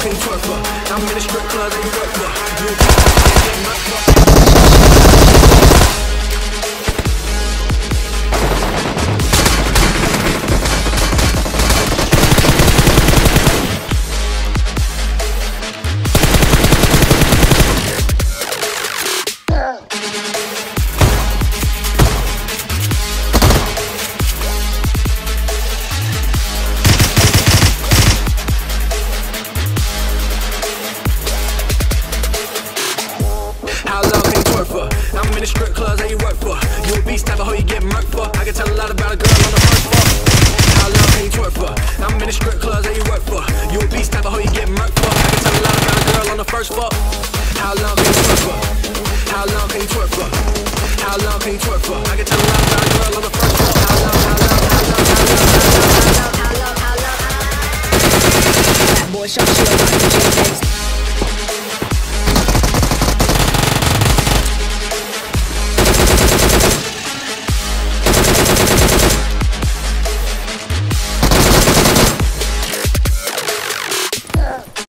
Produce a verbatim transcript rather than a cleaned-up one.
can you twerk for? I'm in the strip club that you work for. You a beast, how you get murked for? I'm in the strip clubs that you work for. You a beast, type of hoe you get murked for. I can tell a lot about a girl on the first floor. How long can you twerk for? I'm in the strip clubs that you work for. You a beast, type of hoe you get murked for. I can tell a lot about a girl on the first floor. How long can you twerk for? How long can you twerk for? How long can you twerk for? I can tell a lot about a girl on the first floor. How long, how long, how long, how long, how long, how long, how long, how long, how long. That boy, shut your mouth,